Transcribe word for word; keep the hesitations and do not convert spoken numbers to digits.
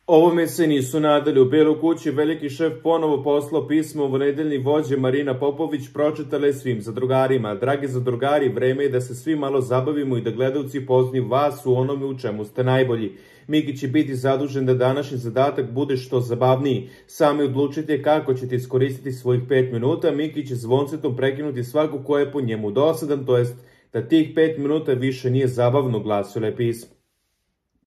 Ovome se nisu nadali. U Beloj kući veliki šef ponovo poslao pismo u nedeljni vođe Marina Popović pročitala je svim zadrugarima. Dragi zadrugari, vreme je da se svi malo zabavimo i da gledalci poznaju vas u onome u čemu ste najbolji. Miki će biti zadužen da današnji zadatak bude što zabavniji. Sami odlučite kako ćete iskoristiti svojih pet minuta. Miki će zvoncetom prekinuti svako ko je po njemu dosadan, to jest da tih pet minuta više nije zabavno, glasilo je pismo.